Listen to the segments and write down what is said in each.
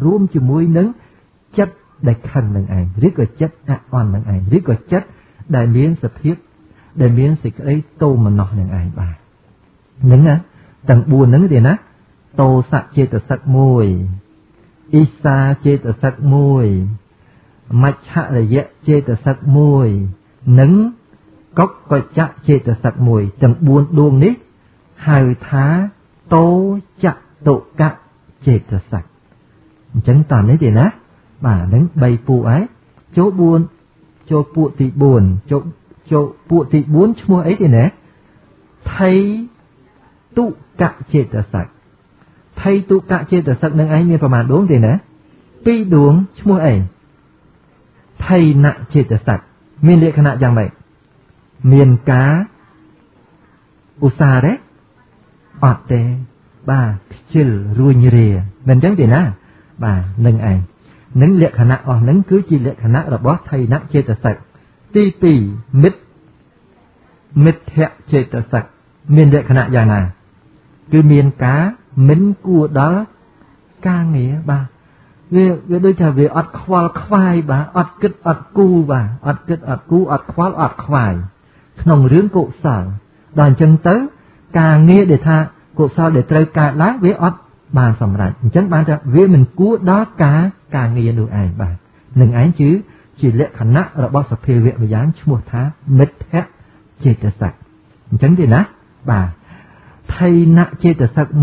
រួមជាមួយនឹងចិត្តដែលខឹងនឹងឯងឬក៏ចិត្តអាក់អន់នឹងឯងឬក៏ចិត្តដែលមានសភាពដែលមានសេចក្តីទោមនស្សនឹងឯងបាទហ្នឹងណាទាំង4ហ្នឹងទេណាតោសៈចេតសិក1អ៊ីសាចេតសិក1មច្ឆរយៈចេតសិក1និងកុកកច្ចៈចេតសិក1ទាំង4ដួងនេះហៅថាតោចតុកៈចេតសិកអញ្ចឹងតាមនេះទេណាបាទហ្នឹង3ពួកហើយចូលពួកទី4ចូលពួកទី4ឈ្មោះអីទេណាថៃតុកៈចេតសិកថៃតុកៈចេតសិកនឹងឯងមានប្រមាណដួងទេណា2ដួងឈ្មោះអីថៃណចេតសិកមានលក្ខណៈយ៉ាងម៉េចមានការឧស្សាហ៍ទេអត់ទេបាទខ្ជិលរួញរាមិនអញ្ចឹងទេណាបាទនឹងឯងនឹងលក្ខណៈអស់ហ្នឹងគឺជាលក្ខណៈរបស់ថៃណចេតសិកទី2មិទ្ធៈចេតសិកមានលក្ខណៈយ៉ាងណាគឺមានការមិនគួរដល់ការងារបាទវាដូចថាវាអត់ខ្វល់ខ្វាយបាទអត់គិតអត់គូបាទអត់គិតអត់គូអត់ខ្វល់អត់ខ្វាយក្នុងរឿងកុសលដល់អញ្ចឹងទៅការងារដែលថាកុសលដែលត្រូវកើតឡើងវាអត់បានសម្រេចអញ្ចឹងបានថាវាមិនគួរដល់ការងារនោះឯងបាទនឹងឯងជាលក្ខណៈរបស់សភាវៈម្យ៉ាងឈ្មោះថាមិទ្ធៈចេតសិកអញ្ចឹងទេណាបាទថៃណចេតសិក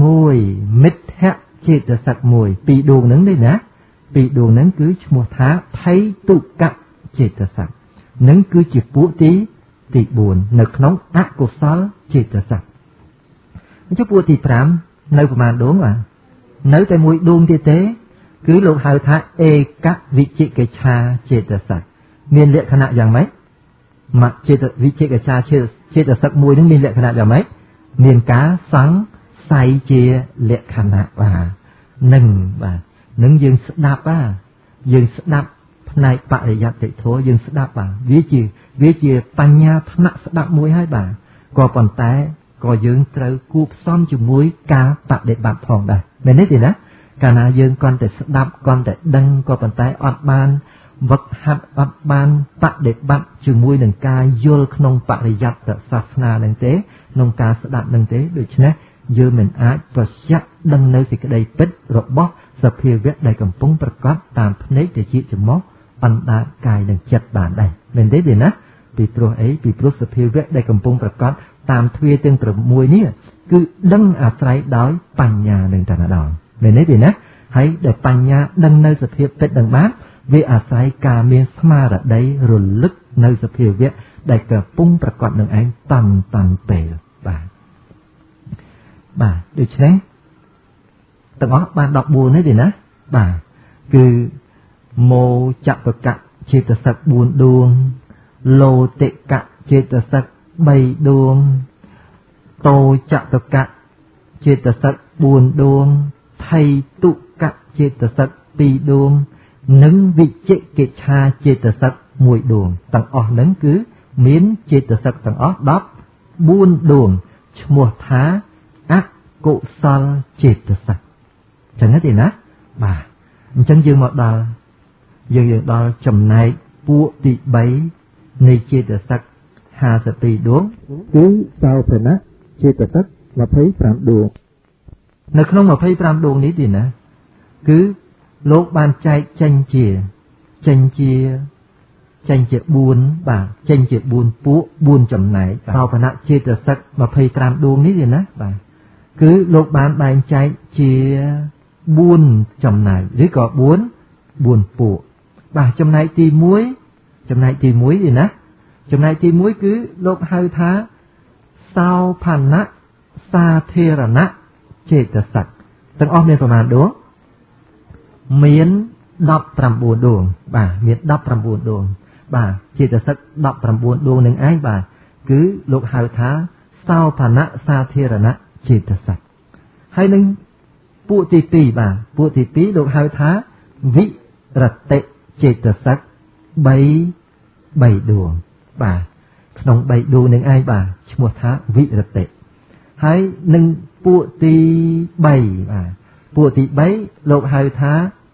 1មិទ្ធៈចេតសិក1ពីរដួងហ្នឹងទេណាពីរដួងហ្នឹងគឺឈ្មោះថាថៃតុកៈចេតសិកនឹងគឺជាពួកទី4នៅក្នុងអកុសលចេតសិកអញ្ចឹងពួកទី5នៅប្រមាណដួងបាទនៅតែមួយដួងទៀតទេគឺលោកហៅថាអេកវិជិកិច្ឆាចេតសិកមានលក្ខណៈយ៉ាងម៉េចមកចេតវិជិកិច្ឆាចេតសិកមួយនឹងមានលក្ខណៈយ៉ាងម៉េចមានការសង្ស័យជាលក្ខណៈបាទនឹងយើងស្ដាប់យើងស្ដាប់ផ្នែកបរិយត្តិធម៌យើងស្ដាប់បាទវាជាបញ្ញាថ្នាក់ស្ដាប់មួយហើយបាទក៏ប៉ុន្តែក៏យើងត្រូវគួបផ្សំជាមួយការបដិបត្តិផងដែរមែនទេណាកាលណាយើងគ្រាន់តែស្ដាប់គ្រាន់តែដឹងក៏ប៉ុន្តែអត់បានវឹកហាត់អត់បានបដិបត្តិជាមួយនឹងការយល់ក្នុងបរិយត្តិសាសនានឹងទេក្នុងការស្ដាប់នឹងទេដូច្នេះយើងមិនអាចប្រយ័ត្នដឹងនៅសេចក្តីពិតរបស់សភាវៈដែលកំពុងប្រកបតាមភ្នែកតិចច្រមុះអណ្ដាតកាយនិងចិត្តបានដែរមែនទេណាពីព្រោះអីពីព្រោះសភាវៈដែលកំពុងប្រកបតាមទ្វារទាំង6នេះគឺដឹងអាស្រ័យដោយបញ្ញានឹងតែម្ដងមែនទេណាហើយដែលបញ្ញាដឹងនៅសភាពពិតនឹងបានវាអាស្រ័យការមានស្មារតីរលឹកនៅសភាវៈដែលកំពុងប្រកបនឹងឯងតាន់ពេលបាទដូច្នេះទាំងអស់បាន14នេះទេណាបាទគឺមោចតុកៈចេតសិក4ដួងលោតិកៈចេតសិក3ដួងតោចតុកៈចេតសិក4ដួងថៃតុកៈចេតសិក2ដួងនិងវិជិកិច្ឆាចេតសិក1ដួងទាំងអស់ហ្នឹងគឺមានចេតសិកទាំងអស់14ដួងឈ្មោះថាអកុសលចេតសិកចឹងទេណាបាទអញ្ចឹងយើងមកដល់យើងដល់ចំណែកពួកទី3នៃចេតសិក52ដួងគឺសោភណៈចេតសិក25ដួងនៅក្នុង25ដួងនេះទេណាគឺលោកបានចែកចេញជា4បាទចេញជា4ពួក4ចំណែកសោភណៈចេតសិក25ដួងនេះទេណាបាទគឺលោកបានបែងចែកជា4ចំណែកឬក៏4ពួកបាទចំណែកទី1ទេណាចំណែកទី1គឺលោកហៅថាសោភណៈសាធារណៈចេតសិកទាំងអស់មានប្រមាណដួងមាន19ដួងបាទមាន19ដួងបាទចេតសិក19ដួងនឹងឯងបាទគឺលោកហៅថាសោភណៈសាធារណៈចេតសិកហើយនឹងពួកទី2បាទពួកទី2លោកហៅថាវិរតិចេតសិក3ដួងបាទក្នុង3ដួងនឹងឯងបាទឈ្មោះថាវិរតិហើយនឹងពួកទី3បាទពួកទី3លោកហៅថា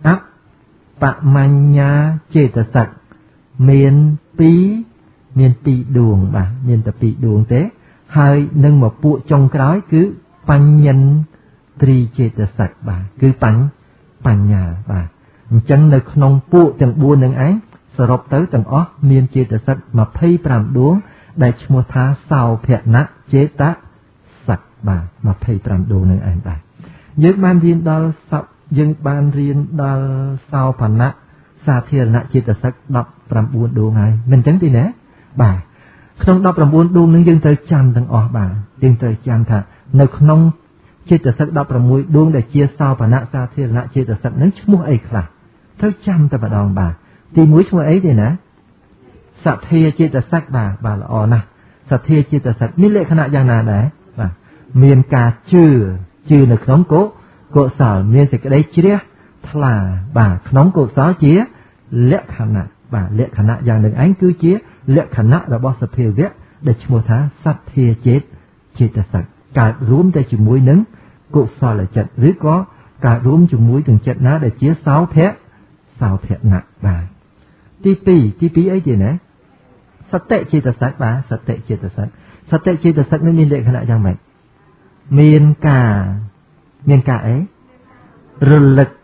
ấp bạ manh nha chê tà sạch miền pi đường bà miền tập pi đường thế hai nâng một bộ trong cái cứ banh nhân tri chê tà sạch bà cứ banh nhà bà chẳng nơi nông bộ chẳng buôn nâng án sở rộp tới tầng óc miền chê tà sạch mà phây pram đuống đại chmua tha sao phẹt nát chế tá sạch bà mà phây pram đuống nâng án bà dương ban riêng đó dương ban riêng đó sao phản nát xa thiên nát chê tà sạch đọc pram buôn đuống ai mình chẳng tí nè bà không đọc pram buôn đuống nâng dương tới chăm tầng óc bà dương tới chăm thà nơi nông chê tà sạch đọc pram mùi đuống để chia sao phản nát xa thiên nát chê tà sạch nâng chmua ấy khả tới chăm ta bà đòn bà thì mũi chmua ấy thì nèสัตเทียจิตสักบาละออนะสัตเทียจิตสักมีเลขขณะอย่างนั้นแหละบ่าเมียนกาชื่อในขนมโกสาวเมียนสิกได้เชี่ยทลาบ่าขนมโกสาวเชี่ยเลขขณะบ่าเลขขณะอย่างหนึ่งอันคือเชี่ยเลขขณะเราบอกสเปียเวะได้ชโมธาสัตเทียจิตสักการรวมได้จุมวยนึงโกสาวเลยจัดหรือก็การรวมจุมวยถึงจัดนะได้เชี่ยสาวแพะหนักบ่าที่ปีไอ้เจ้าเนี่ยสเตจิตสักบ่าสเตจิตสักนี่มีเลขขณะอย่างไรเมียนกาเอ๋รุนลึก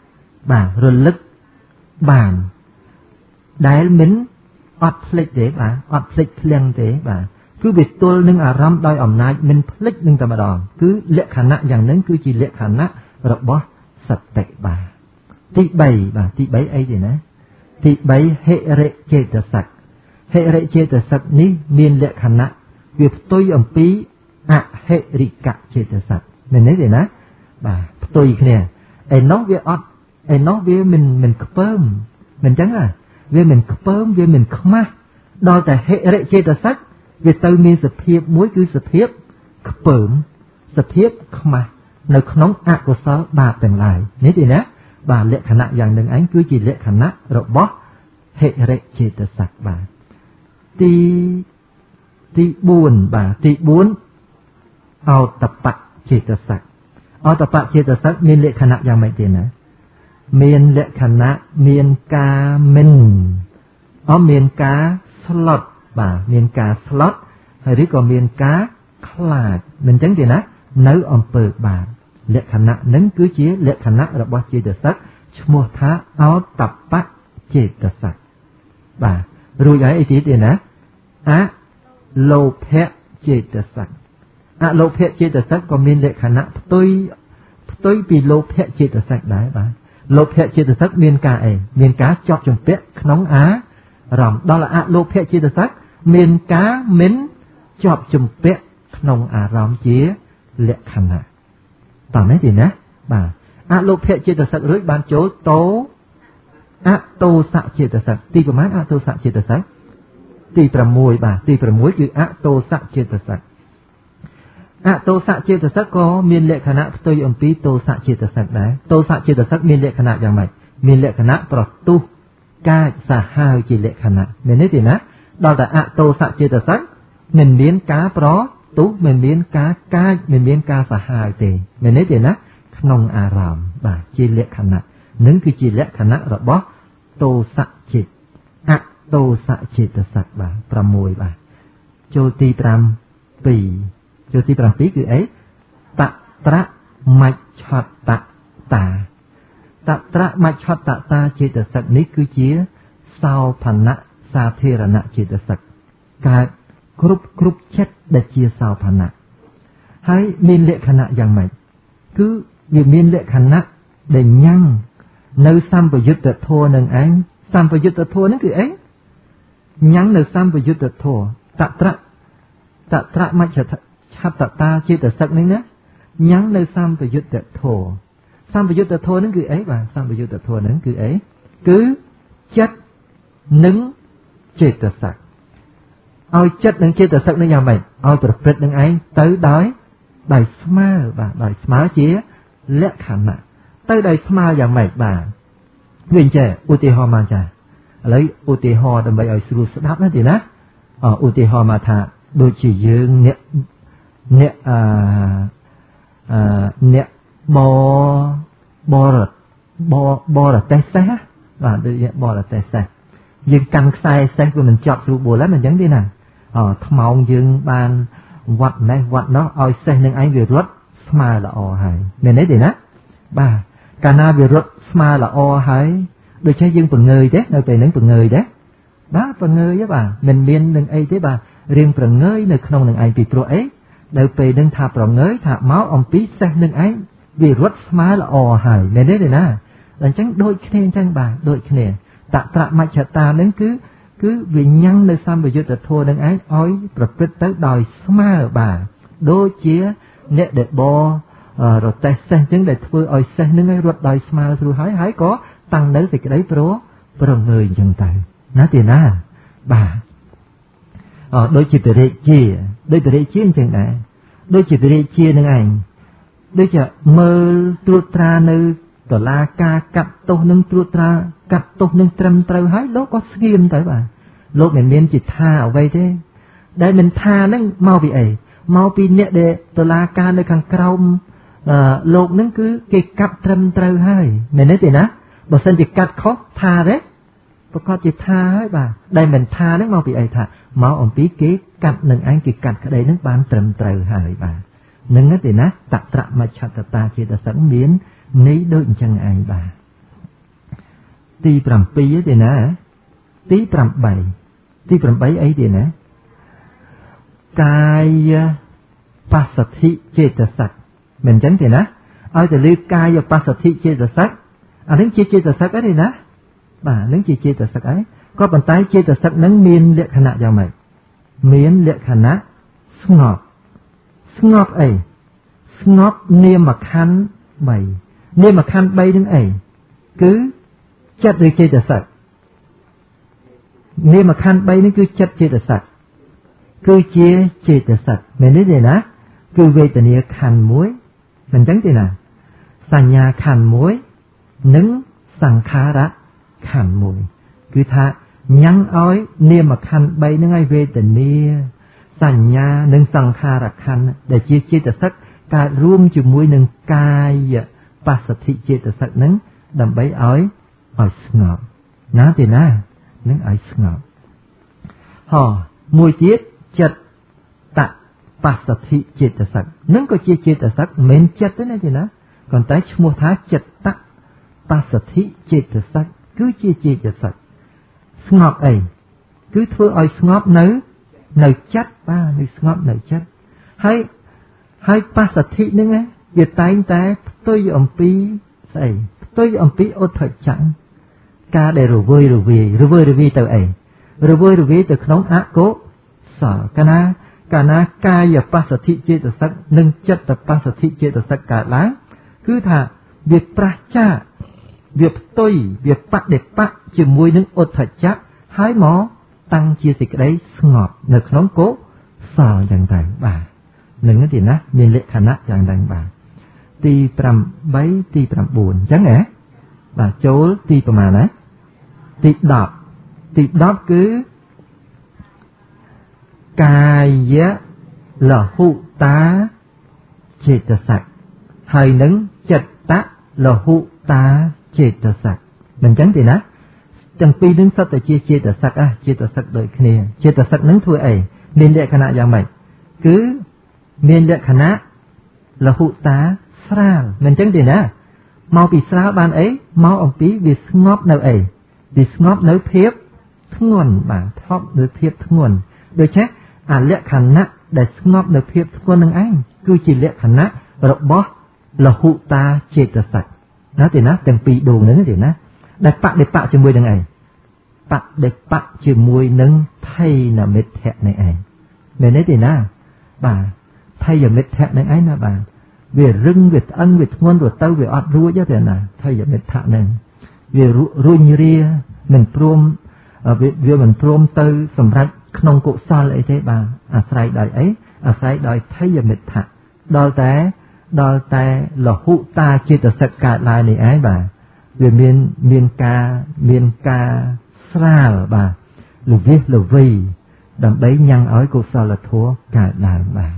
บานได้มิ้นอัดพลิกเด๋บ่าอัดพลิกเพลียงเด๋บ่าคือบิดตัวหนึ่งอารมณ์โดยอำนาจมิ้นพลิกหนึ่งธรรมดาคือเลขขณะอย่างนั้นคือจีเลขขณะระบบสเตบ่าที่ใบไอ้เจ้านะที่ใบเฮเรเจตสักเฮเรเจตสักนี้มีเลขขณะเกี่ยวตัวอย่างปีอะเฮริกะเจตสักเป็นนี้เลยนะบ่าตัวอีกเนี่ยไอ้น้องเวอดไอ้น้องเวมันเพิ่มมันจังอ่ะเวมันเพิ่มเวมันขมาโดยแต่เฮเรเจตสักเวตัวมีสเพียบมุ้ยคือสเพียบเพิ่มสเพียบขมาในขนมอะกุศลบาปต่างหลายนี่เลยนะบ่าเลขขณะอย่างหนึ่งอันคือจีเลขขณะระบบเฮเรเจตสักบ่าตีบุญบ่าตีบุญเอาตปะเจตสักเอาตปะเจตสักมีเลขขณะอย่างไรเตียนะมีเลขขณะมีกาเมนเอามีกาสล็อตบ่ามีกาสล็อตหรือก็มีกาคลาดมันจังเตียนะเนื้ออมเปิดบ่าเลขขณะนั้นคือเจี๋เลขขณะระบบเจตสักชโมทะเอาตปะเจตสักบ่ารู้อย่างไอ้ที่เตียนะอะโลเพเจตสักอะโลเพเจตสักก็มีเลขขณะตุยปีโลเพเจตสักได้บ่าโลเพเจตสักมีกาเองมีกาจอบจมเปะขนมอารำđó làอะโลเพเจตสักมีกาเม้นจอบจมเปะขนมอารำเจี๋เลขขณะตอนนี้สินะบ่าอะโลเพเจตสักหรือบานโจโตอะโตสะเจตสักตีประมาณอะโตสะเจตสักตีประมวยบ่าตีประมวยคืออะโตสะเจตสักอะโตสะเจตสักก็มีเลขขณะตัวอมปีโตสะเจตสักได้โตสะเจตสักมีเลขขณะอย่างไรมีเลขขณะปรตุกาสหายจีเลขขณะเมื่อนี้สินะเราแต่อะโตสะเจตสักมันมีกาปรตุมันมีกากามันมีกาสหายเตเมื่อนี้สินะขนมอารามบ่าจีเลขขณะนั่นคือจีเลขขณะระบบโตสะจิตอะโตสะเจตสักบ่าประมวยบ่าโจตีปรำปีคือไอ้ตะตระมัจฉตตะตาตะตระมัจฉตตะตาเจตสักนี้คือเจี๋สาวพันนะสาเทระนะเจตสักการกรุบเช็ดได้เจี๋สาวพันนะให้มีเลขขณะอย่างไรคือมีเลขขณะได้ยั่งในสัมปยุตตะโทนั่นเองสัมปยุตตะโทนั่นคือไอ้ยังในสัมปยุตตะโทตะตระมัจฉตตาเจตสักนี้นะยังในสัมปยุตตะโทนั่นคือไอ้บ่าสัมปยุตตะโทนั่นคือไอ้คือจัดหนึ่งเจตสักเอาจัดหนึ่งเจตสักนี่อย่างไรเอาประพฤติหนึ่งไอ้tớiได้สมาบ่าได้สมาเจี๋เลขขณะtớiได้สมาอย่างไรบ่าวิ่งเจอุติหอมาจ้ะlấy ឧទាហរណ៍ដើម្បីឲ្យស្រួលស្ដាប់ណាទីណាឧទាហរណ៍មកថាដូចជាយើងអ្នកប bò là tê xe và bò là tê xe dương căn sai xe của mình chọt rượu bùa lắm mình giống đi nè mong dương ban vật này vật nó oi xe nên anh về rốt smile là o hay mình ấy thì nè bà cả na về rốt smile là o hay đôi trái dương phần người đấy nơi về nướng phần người đấy đó phần người với bà mình miên đừng ấy thế bà riêng phần người nơi không đừng ai bị pro ấy nơi về đừng thả phần người thả máu ông tí xe đừng ấy vì rốt smile là o hay mình ấy thì nè là chẳng đôi khi chẳng bà đôi khi tạ mạch chả ta đến cứ vì nhân nơi xăm bây giờ ta thua đừng ấy oi bật tới đòi smile bà đôi chia nè để bo rồi tay sen chứng để thưa oi sen nâng ấy ruột đòi smile thưa hái có tăng đến thì cái đấy pro người dân tài nói tiền à bà đôi chỉ từ đây chia chẳng này đôi chỉ từ đây chia nâng ảnh đôi chợ mơ tuột ra nơi tờ la ca cặp tô nâng tuột ra cặp tô nâng trầm trâu hái lố có skiêm tới bà lố mình nên chỉ tha ở đây thế đây mình tha nâng mau bị ấy mau bị nhẹ để tờ la ca nơi càng cao lột nâng cứ cái cặp trầm trâu hai mình nói tiền á bà xin chỉ cắt khó tha đấy bà có chỉ tha ấy bà đây mình tha nâng mau bị ấy thà mau ông tí kế cặp nâng anh chỉ cắt cái đấy nâng bán trầm trâu hai bà nâng thì nát tạ mà chặt ta chỉ là sẵn biến nấy đôi chân ai bà tí bầm pi thì nè tí bầm bảy ấy thì nè cai passathi chetasak mình chánh thì nè ai thì lưu cai và passathi chetasak nứng chetasak ấy thì nè bà nứng chetasak ấy có bàn tay chetasak nứng miên liệt khả nạ vào mày miên liệt khả nạ ngọt ấy ngọt niêm mà khăn bày niêm mà khăn bay đứng ấy cứ chặt được chơi tờ sạch niêm mà khăn bay nó cứ chặt chơi tờ sạch cứ chia chơi tờ sạch mình nói gì nè cứ về tờ nia khăn muối mình chẳng gì nè sàn nhà khăn muối nứng sàn khá ra khăn muối cứ tha nhắn ói niêm mà khăn bay nó ngay về tờ nia sàn nhà nâng sàn khá ra khăn để chia chơi tờ sạch cảរួមជាមួយនឹងកាយបស្សទ្ធិចេតសិកហ្នឹងដើម្បីឲ្យស្ងប់ណាទេណានឹងឲ្យស្ងប់មួយទៀតចិត្តតបស្សទ្ធិចេតសិកហ្នឹងក៏ជាចេតសិកមិនមែនចិត្តទេណាទេណាគ្រាន់តែឈ្មោះថាចិត្តតបស្សទ្ធិចេតសិកគឺជាចេតសិកស្ងប់អីគឺធ្វើឲ្យស្ងប់នៅចិត្តបាទនៅស្ងប់នៅចិត្តហើយបស្សទ្ធិហ្នឹងវាតែងតែផ្ទុយអំពីស្អីផ្ទុយអំពីឧទ្ធចង្ឃការដែលរវើយរវាយទៅអីរវើយរវាយទៅក្នុងអកុសលកាលណាកាយបស្សទ្ធិចេតសិកនិងចិត្តបស្សទ្ធិចេតសិកកើតឡើងគឺថាវាប្រះចាកវាផ្ទុយវាបដិបៈជាមួយនឹងឧទ្ធចង្ឃហើយមកតាំងជាសេចក្តីស្ងប់នៅក្នុងកុសលយ៉ាងទៅបាទនឹងទីណាមានលក្ខណៈយ៉ាងដែរបាទទី8ទី9អញ្ចឹងហ៎បាទចូលទីប្រមាណណាទី10គឺកាយលហុតាចេតសិកហើយនឹងចិត្តលហុតាចេតសិកមិនអញ្ចឹងទេណាទាំងពីរនឹងសុទ្ធតែជាចេតសិកចេតសិកដូចគ្នាចេតសិកនឹងធ្វើអីមានលក្ខណៈយ៉ាងម៉េចគឺមានលក្ខណៈលហុតាស្រាលមិនអញ្ចឹងទេណាមកពីស្រាលបានអីមកអំពីវាស្ងប់នៅអីវាស្ងប់នៅភាពធ្ងន់បាទថប់នៅភាពធ្ងន់ដូច្នេះអាលក្ខណៈដែលស្ងប់នៅភាពធ្ងន់នឹងឯងគឺជាលក្ខណៈរបស់លហុតាចេតសិកណាទេណាទាំងពីរដួងហ្នឹងទេណាដែលបដិបៈជាមួយនឹងអីបដិបៈជាមួយនឹងថៃនមិទ្ធៈនេះឯងមែនទេណាបាទថៃមិទ្ធៈនឹងឯងណាបាទវារឹងវាស្អឹងវាធ្ងន់រត់ទៅវាអត់រួចទេណាថៃមិទ្ធៈនឹងវារុញរាមិនព្រមវាមិនព្រមទៅសម្រេចក្នុងកុសលអីទេបាទអាស្រ័យដោយអីអាស្រ័យដោយថៃមិទ្ធៈដល់តែលហុតាចេតសិកកើតឡើងនេះឯងបាទវាមានការស្រាលបាទលវិសលវីដើម្បីញ៉ាំងឲ្យកុសលធម៌កើតឡើងបាទ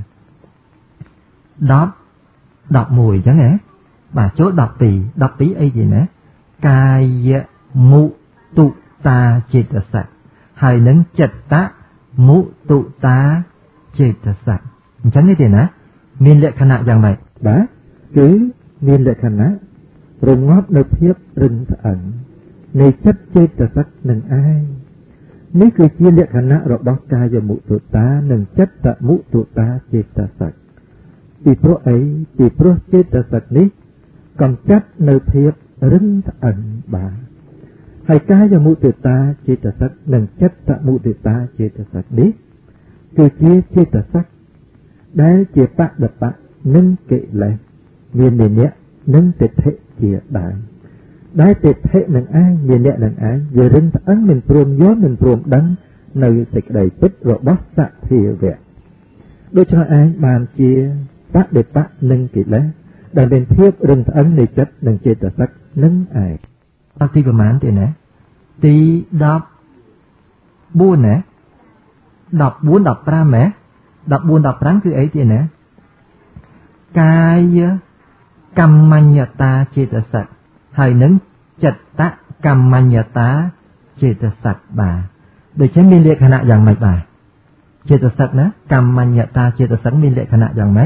10 11អញ្ចឹងហ៎បាទចូល12អីទេណាកាយមុទុតាចេតសិកហើយនឹងចិត្តមុទុតាចេតសិកអញ្ចឹងនេះទេណាមានលក្ខណៈយ៉ាងម៉េចបាទគឺមានលក្ខណៈរងាប់នៅភាពរឹងត្អឹងនៃចិត្តចេតសិកនឹងឯងនេះគឺជាលក្ខណៈរបស់កាយមុទុតានិងចិត្តមុទុតាចេតសិកពីព្រោះអីពីព្រោះចេតសិកនេះកំចាត់នៅភាពរឹងត្អឹងបាទហើយកាយមុទិតាចេតសិកនិងចិត្តមុទិតាចេតសិកនេះគឺជាចេតសិកដែលជាបដិបៈនិងកិលេសមាននិយៈនិងទិដ្ឋិជាដើមដែលទិដ្ឋិនឹងឯងនិយៈនឹងឯងវារឹងត្អឹងមិនព្រមយល់មិនព្រមដឹងនៅសេចក្តីពិតរបស់សទ្ធាវៈដូច្នេះឯងបានជាបដិបៈនិងកិលេសដែលមានភាពរឹងត្អឹងនៃចិត្តនិងចេតសិកនឹងឯងទីប្រមាណទេណាទី14ណា14 15ណា14 15គឺអីទៀតណាកាយកម្មញ្ញតាចេតសិកហើយនឹងចិត្តកម្មញ្ញតាចេតសិកបាទដូច្នេះមានលក្ខណៈយ៉ាងម៉េចបាទចេតសិកណាកម្មញ្ញតាចេតសិកមានលក្ខណៈយ៉ាងម៉េច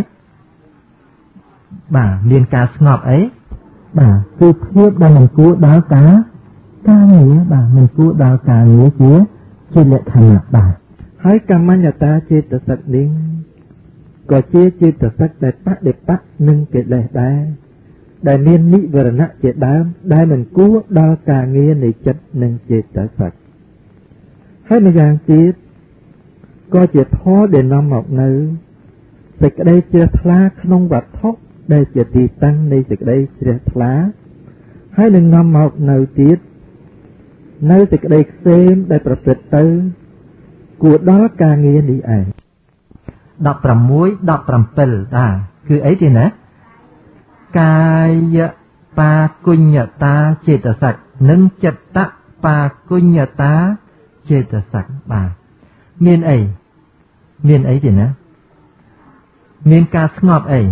បាទមានការស្ងប់អីបាទគឺភាពដែលមិនគួរដល់ការងារបាទមិនគួរដល់ការងារជាលក្ខណៈបាទហើយកម្មញ្ញតាចេតសិកនេះក៏ជាចេតសិកដែលបដិបៈនឹងកិលេសដែរដែលមាននិវរណៈជាដើមដែលមិនគួរដល់ការងារនៃចិត្តនិងចេតសិកហើយម្យ៉ាងទៀតក៏ជាធម៌ដែលនាំមកនៅសេចក្តីជ្រះថ្លាក្នុងវត្ថុដែលជាទីតាំងនៃសេចក្តីជ្រះថ្លាហើយនឹងនាំមកនៅទៀតនៅសេចក្តីខ្សែមដែលប្រព្រឹត្តទៅគួរដល់ការងារនេះឯង16 17គឺអីទេណាកាយបាគុញ្ញតាចេតសិកនិងចិត្តបាគុញ្ញតាចេតសិកបាទមានអីទេណាមានការស្ងប់អី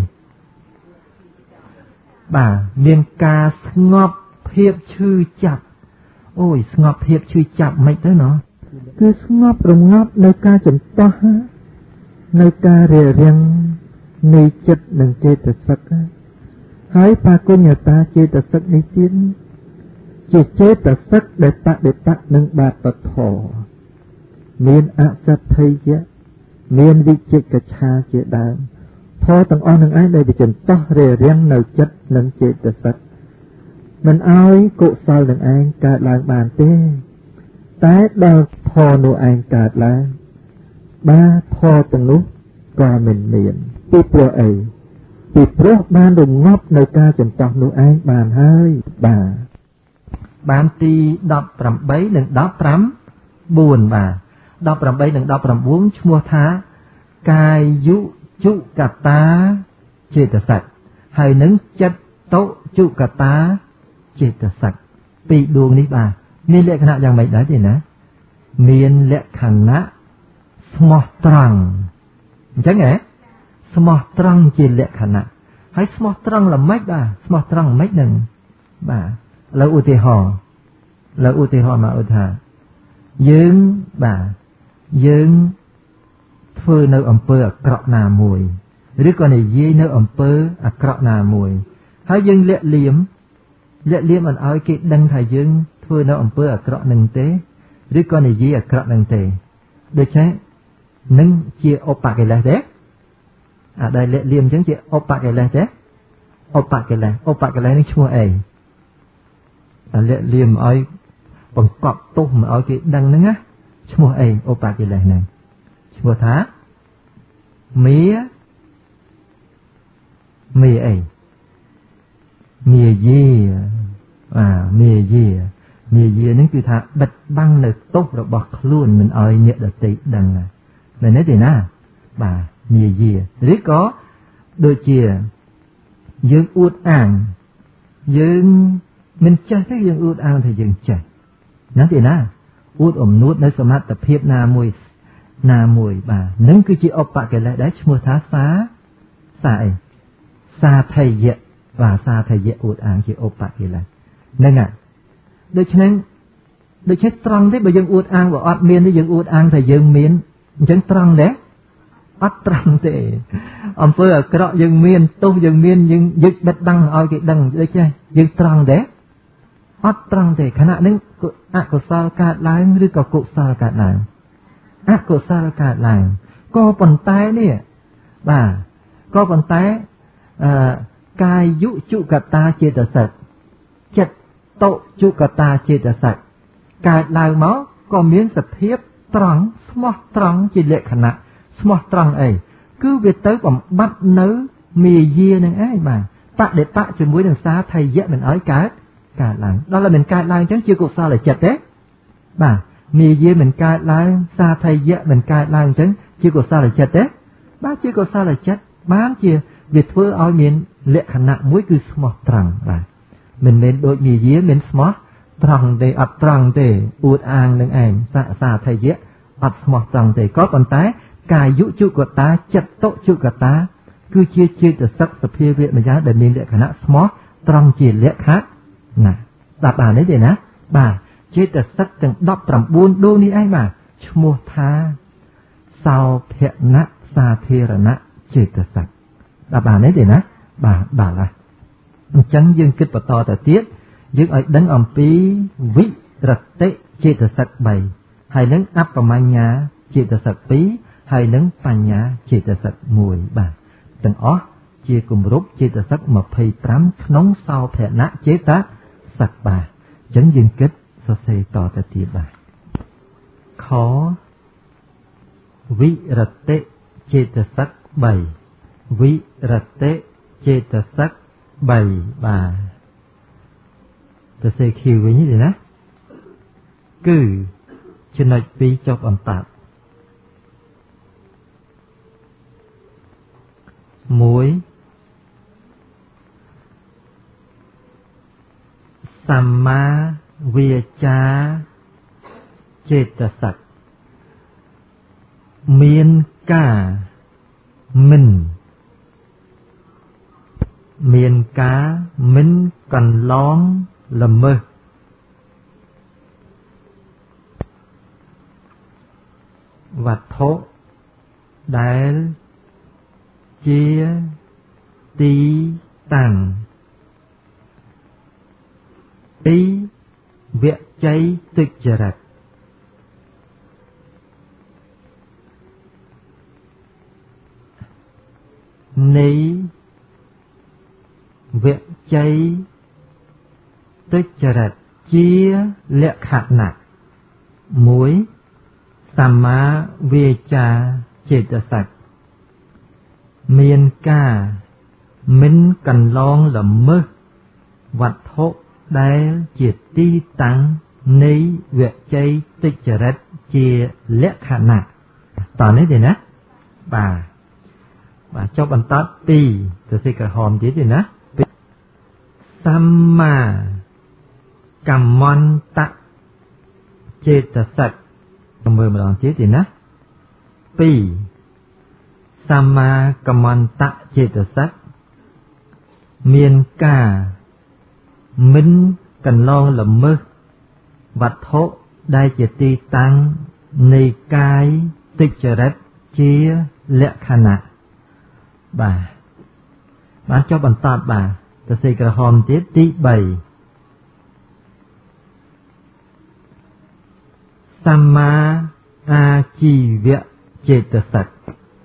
បាទមានការស្ងប់ភាពឈឺចាប់អូយស្ងប់ភាពឈឺចាប់មិនទៅណោះគឺស្ងប់រងាប់នៅការចំតោះនៅការរារាំងនៃចិត្តនិងចេតសិកហើយបាគុញ្ញតាចេតសិកនេះទៀតជាចេតសិកដែលបដិបៈនឹងបាបធម៌មានអសត្ថយៈមានវិជិកិច្ឆាជាដើមធម៌ទាំងអស់នឹងឯងដែលវាចំតោះរារាំងនៅចិត្តនិងចេតសិកមិនឲ្យកុសលនឹងឯងកើតឡើងបានទេតែដល់ធម៌នោះឯងកើតឡើងបាទធម៌ទាំងនោះក៏មិនមានពីព្រោះអីពីព្រោះបានរងាប់នៅការចំតោះនោះឯងបានហើយបាទបានទី18និង19បាទ18និង19ឈ្មោះថាកាយជុកតាចេតសិកហើយនឹងចិត្តជុកតាចេតសិកពីរដួងនេះបាទមានលក្ខណៈយ៉ាងម៉េចដែរទេណាមានលក្ខណៈស្មោះត្រង់អញ្ចឹងហ៎ស្មោះត្រង់ជាលក្ខណៈហើយស្មោះត្រង់ល្មិចបាទស្មោះត្រង់ល្មិចនឹងបាទឥឡូវឧទាហរណ៍មកឧទាហរណ៍យើងធ្វើនៅអំពើអាក្រក់ណាមួយឬក៏និយាយនៅអំពើអាក្រក់ណាមួយហើយយើងលាក់លៀមមិនឲ្យគេដឹងថាយើងធ្វើនៅអំពើអាក្រក់នឹងទេឬក៏និយាយអាក្រក់នឹងទេដូច្នេះនឹងជាឧបកិលេសទេដែលលាក់លៀមអញ្ចឹងជាឧបកិលេសទេឧបកិលេសនេះឈ្មោះអីលាក់លៀមឲ្យបង្កប់ទោសមិនឲ្យគេដឹងហ្នឹងណាឈ្មោះអីឧបកិលេសហ្នឹងឈ្មោះថាមេអីមេយាមេយាហ្នឹងគឺថាបិទបាំងនៅទោសរបស់ខ្លួនមិនឲ្យអ្នកដទៃដឹងមែនទេណាបាទមេយាឬក៏ដូចជាយើងអួតអាងយើងមិនចេះទេយើងអួតអាងថាយើងចេះណាទេណាអួតអំនួតនៅសមត្ថភាពណាមួយបាទនឹងគឺជាឧបកិលេសដែរឈ្មោះថាសាអីសាថយៈបាទសាថយៈអួតអាងជាឧបកិលេសហ្នឹងដូច្នេះត្រង់ទេបើយើងអួតអាងបើអត់មានទេយើងអួតអាងថាយើងមានអញ្ចឹងត្រង់ទេអត់ត្រង់ទេអំពើអាក្រក់យើងមានទោសយើងមានយើងយឹកបិទបាំងឲ្យគេដឹងដូចនេះយើងត្រង់ទេអត់ត្រង់ទេខណៈនេះអកុសលកើតឡើងឬក៏កុសលកើតឡើងអកុសលកើតឡើងក៏ប៉ុន្តែនេះបាទក៏ប៉ុន្តែកាយុជុកតាចេតសិកចិត្តតុជុកតាចេតសិកកើតឡើងមកក៏មានសភាពត្រង់ស្មោះត្រង់ជាលក្ខណៈស្មោះត្រង់អីគឺវាទៅបំបត្តិនៅមាយានឹងឯងបាទបដិបៈជាមួយនឹងសាថយៈមិនឲ្យកើតឡើងដល់តែមិនកើតឡើងអញ្ចឹងជាកុសលចិត្តទេបាទមាយាមិនកើតឡើងសាថយៈមិនកើតឡើងអញ្ចឹងជាកុសលចិត្តទេបាទជាកុសលចិត្តបានជាវាធ្វើឲ្យមានលក្ខណៈមួយគឺស្មោះត្រង់បាទមិនមែនដូចមាយាមានស្មោះត្រង់ទេអត់ត្រង់ទេអួតអាងនឹងឯងសាថយៈអត់ស្មោះត្រង់ទេក៏ប៉ុន្តែកាយុជុកតាចិត្តតុជុកតាគឺជាចេតសិកសភាវៈម្យ៉ាងដែលមានលក្ខណៈស្មោះត្រង់ជាលក្ខណៈណាស្ដាប់បានទេណាបាទចេតសិកទាំង19ដួងនេះឯងបាទឈ្មោះថាសោភណៈសាធារណៈចេតសិកស្ដាប់បានទេណាបាទហើយអញ្ចឹងយើងគិតបន្តទៅទៀតយើងឲ្យដឹងអំពីវិរតិចេតសិក3ហើយនឹងអបមញ្ញាចេតសិក2ហើយនឹងបញ្ញាចេតសិក1បាទទាំងអស់ជាគម្រប់ចេតសិក25ក្នុងសោភណៈចេតសិកបាទអញ្ចឹងយើងគិតសរសេរតទៅទៀតបាទខវិរតិចេតសិក3វិរតិចេតសិក3បាទទៅសេខៀវវិញទេណាគឺចំណុច2ចុះអន្តរ1សម្មាវាចាចេតសិកមានការមិនកន្លងល្មើសវត្ថុដែលជាទីតាំងពីវជ័យទុច្ចរិតនៃវជ័យទុច្ចរិតជាលក្ខណៈ1សម្មាវាចាចេតសិកមានការមិនកន្លងល្មើសវត្ថុដែលជាទីតាំងនៃវជ័យទុច្ចរិតជាលក្ខណៈតើនេះទេណាបាទចុះបន្ត2ទៅសេក្រហមទៀតទេណាសម្មាកម្មន្តៈចេតសិកមើលម្ដងទៀតទេណា2សម្មាកម្មន្តៈចេតសិកមានការមិនកន្លងល្មើសវត្ថុដែលជាទីតាំងនៃកាយទុច្ចរិតជាលក្ខណៈបាទចុះបន្តបាទទៅសេក្រហមទៀតទី3សម្មាអាជីវៈចេតសិក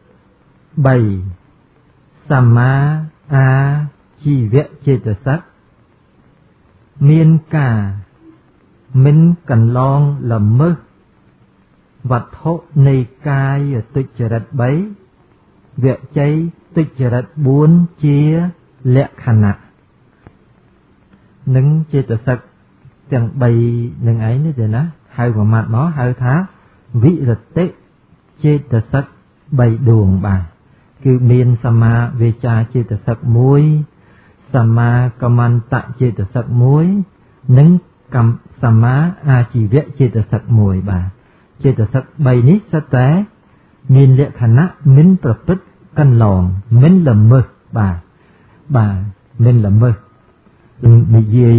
3សម្មាអាជីវៈចេតសិកមានការមិនកន្លងល្មើសវត្ថុនៃកាយទុច្ចរិត3វជ័យទុច្ចរិត4ជាលក្ខណៈនឹងចេតសិកទាំង3នឹងឯងនេះទេណាហៅប្រមាត់មកហៅថាវិរតិចេតសិក3ដួងបាទគឺមានសម្មាវាចាចេតសិក1សម្មាកម្មន្តៈចេតសិក1និងសម្មាអាជីវៈចេតសិក1បាទចេតសិក3នេះសុទ្ធតែមានលក្ខណៈមិនប្រព្រឹត្តកន្លងមិនល្មើសបាទមិនល្មើសនិយាយ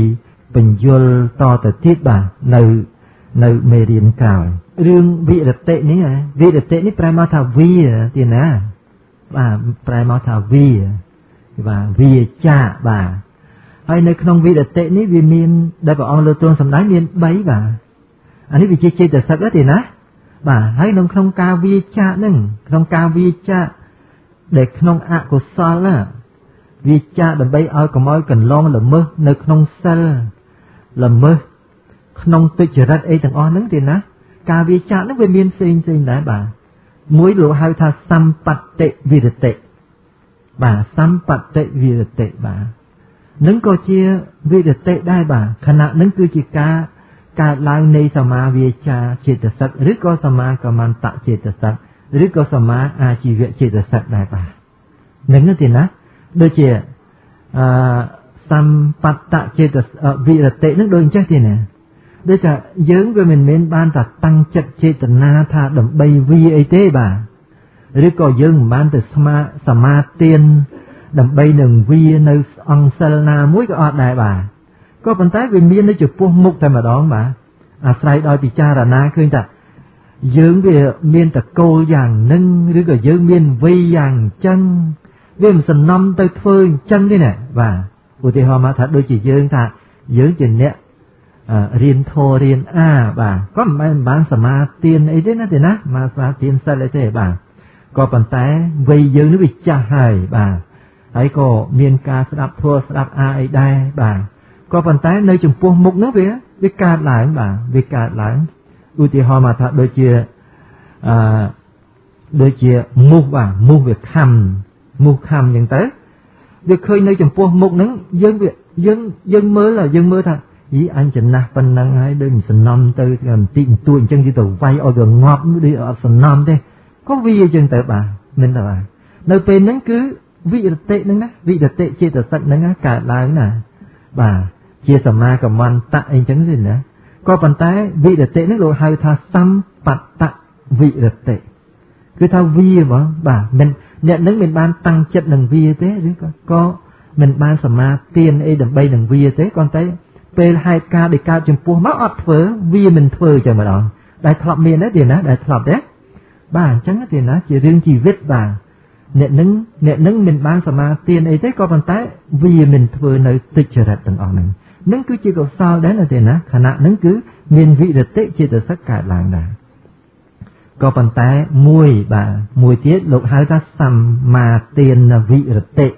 bình dul to từ tiết bà nơi mê riêng cào riêng vị đặc tệ ní prai mau thảo vi tiền á bà prai mau thảo vi và vi cha bà hay nơi không vị đặc tệ ní vì miền đại bảo ông lô tôn sầm đáy miền bấy bà anh ấy vì chơi từ sắc đó tiền á bà hay nông không cao vi cha nưng không cao vi cha để không ạ của sao là vì cha đầm bay ao cầm ao cần lon là mơ nơi không sal là mơ không tự trở ra ấy thằng on nứng tiền á cả vì cha nó về miền sinh đấy bà mũi lộ hai tha sam pat tệ vì tệ bà sam pat tệ vì tệ bà nứng có chia vì tệได้bàขณะnứng cứ chỉ cả lạiในสมาวิชาเจตสักหรือก็สมากัมมันตะเจตสักหรือก็สมาอาชีวะเจตสักได้ป่ะหนึ่งนั่นเองนะโดยเฉพาะสัมปัตตะเจตวิรเตนั่นโดยจังที่เนี่ยโดยจะเยิ้งไปเหมือนบ้านตัดตั้งจัดเจตนาธาดำใบวีไอเต้บ่าหรือก็เยิ้งบ้านตัดสมาเตียนดำใบหนึ่งวีในองเซลนามุ้ยก็อดได้บ่าก็ปัญไตวิมีนในจุดพวกมุกแต่มาดองบ่าอาศัยโดยปิจารณาคือแต่เยิ้งไปเมียนแต่โกอย่างนึงหรือก็เยิ้งเมียนวีอย่างจังเรื่องสนอมเตยเฟื่องจังนี่แหละบ่าอุทิศมาถัดโดยจีเยิ้งถ้าเยิ้งจนเนี้ยเรียนโทเรียนบ่าก็ไม่บ้านสมาเตียนไอ้ด้วยนะเดี๋ยวนะมาสมาเตียนสั่นเลยเจ้บ่าก็ปัญไตวีเยิ้งนึกวิจารณ์บ่าไอ้ก็เมียนกาสลับทัวสลับไอ้ได้บ่าก็ปัญไตในจุดพวกมุกนึกวิการหลังบ่าวิการหลังอุทิศมาถัดโดยจีมุกบ่ามุกเวียคำมุกคำอย่างเต้việc khơi nơi trong buông mục nắng dân mơ thật ý anh chỉ nạp phần năng hay đôi mình sân nom tới gần tiện tuổi chân đi tàu vay ở gần ngọt đi ở sân nom thế có vì chân tới bà nên là bà nơi bên nắng cứ vị đặc tệ nắng vị đặc tệ chia từ sạch nắng cả láng nè bà chia sầm ma cầm man tạ anh chẳng gì nữa có bàn tay vị đặc tệ nắng lộ hai tha xăm bạt tạ vị đặc tệ cứ thao vi mà bà mình nhận nắng mình ban tăng chất nằng vi thế chứ có mình ban sầm ma tiền ấy đầm bay nằng vi thế con thấy P2K để cao chừng pua máu ọt phở vi mình phở chờ mà đó đại thọ miền đấy tiền á đại thọ đấy bà chẳng tiền á chỉ riêng chỉ viết bà nhận nắng mình ban sầm ma tiền ấy thế có bàn tay vi mình phở nơi tích trở lại từng ở mình nắng cứ chỉ có sao đấy là tiền á khả năng nắng cứ miền vị là tệ chỉ từ sắc cả làng đã có bàn tay mùi tiết lục hai ta sầm mà tiền là vị là tệ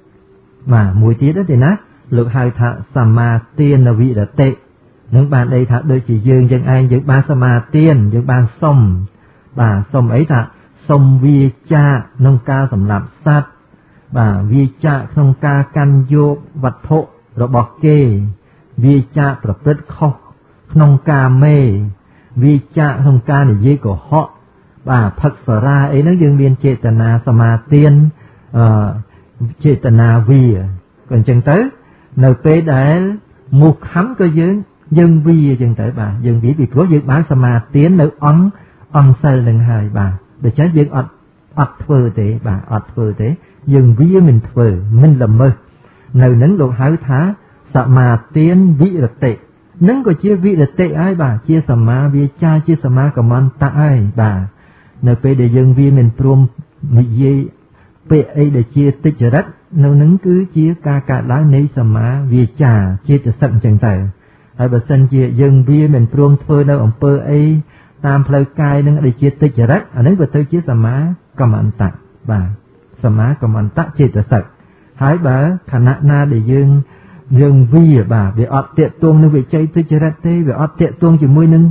mà mùi tiết đó tiền á lục hai ta sầm mà tiền là vị là tệ những bạn đây thà đôi chỉ dương dân ai những ba sầm mà tiền những bạn sông bà sông ấy thà sông vi cha nông ca sầm lạp sát bà vi cha nông ca căn vô vật thộ rồi bọc kê vi chaประพฤตินงกาเมวิจารนงกาในยี่ก็เหาะบ่าพักสราไอ้นั่นยังเรียนเจตนาสมาเตียนเจตนาวีก่อนจังเต๋อในเปได้มุขค้ำก็ยังวีจังเต๋อบ่ายังวีbị cóยังบ้านสมาเตียนในองเซลหนึ่งหายบ่าเดี๋ยวใช้ยังอดเฟื่อเต๋บ่าอดเฟื่อเต๋ยังวีmìnhเฟื่อmìnhละเมอในนั้นเราหาท้าสมาเตียนวิรเตนั่นก็เชื่อวิรเตไอ้บ่าเชื่อสมาวิจาเชื่อสมากับมันตาไอ้บ่าในเปเดยังวีมันพรวมมิเยเปไอเดเชื่อติจรัตในนั้นคือเชื่อกากาล้างในสมาวิจาเชื่อจะสั่งจังแต่ไอ้บัดสันเชื่อยังวีมันพรวมเฟื่อในองเปไอตามเพลกายนั่นเดเชื่อติจรัตอันนั้นก็เธอเชื่อสมากับมันตาบ่าสมากับมันตาเชื่อจะสั่งหายบ่าขณะนาเดยังวีบ่าเดี๋ยวอดเตะตวงนึกไปใจติจรัตเต้เดี๋ยวอดเตะตวงจะมวยนึง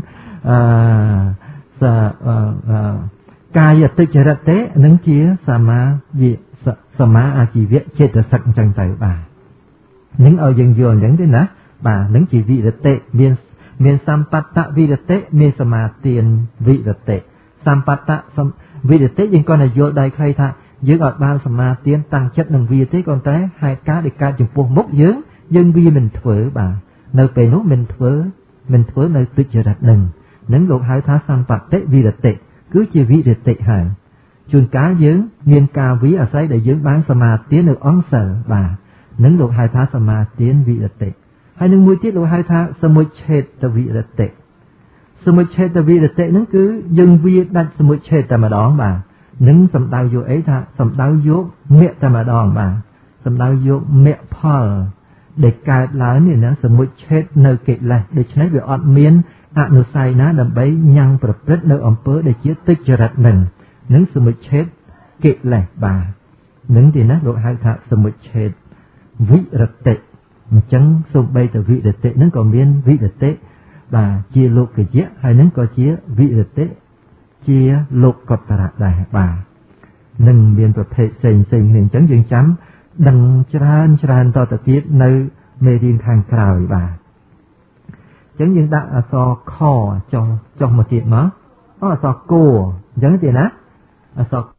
กายติจรัตเต้นั่งเชี่ยสมาอาชีวะเจตสักจังใจบ่านั่งเอายังโยนอย่างนี้นะบ่านั่งจีวิรเตเมียนสัมปัตตะวิรเตเมียนสมาเตียนวิรเตสัมปัตตะวิรเตยังก็นายโยได้ใครท่ายืงอดบ้านสมาเตียนตั้งchất nằng vi thế còn té hai cá để cá chừng buông mốcยืงdân vi mình thở bà nơi bề nốt mình thở nơi tự trở đặt nâng lột hai thá sang bạc tệ vi là tệ cứ chia vi là tệ hàng chuồn cá dưỡng nghiên ca ví ở xây để dưỡng bán sa ma tiến được ón sở bà nâng lột hai thá sa ma tiến vi là tệ ហើយនឹងមួយទៀតលោកហៅថាសមុច្ឆេតវិរតិសមុច្ឆេតវិរតិហ្នឹងគឺយើងវាដាច់សមុច្ឆេតតែម្ដងបាទនឹងសំដៅយកអីថាសំដៅយកមគ្គតែម្ដងបាទសំដៅយកមគ្គផលដែលកើតឡើងនេះណាសមុច្ឆេតនៅកិលេសដូច្នេះវាអត់មានអនុស័យណាដើម្បីញ៉ាំងប្រព្រឹត្តនៅអំពើដែលជាទុច្ចរិតនឹងសមុច្ឆេតកិលេសបាទនឹងទីណាលោកហៅថាសមុច្ឆេតវិរតិអញ្ចឹងសូម្បីតែវិរតិនឹងក៏មានវិរតិបាទជាលោកយៈហើយនឹងក៏ជាវិរតិជាលោកកតរៈដែរបាទនឹងមានប្រភេទផ្សេងគ្នាអញ្ចឹងយើងចាំដឹងច្រើនតទៅទៀតនៅមេរៀនខាងក្រោយបាទអញ្ចឹងយើងដាក់អក្សរខចុះមកទៀតមកអក្សរគោអញ្ចឹងទេណាអក្សរ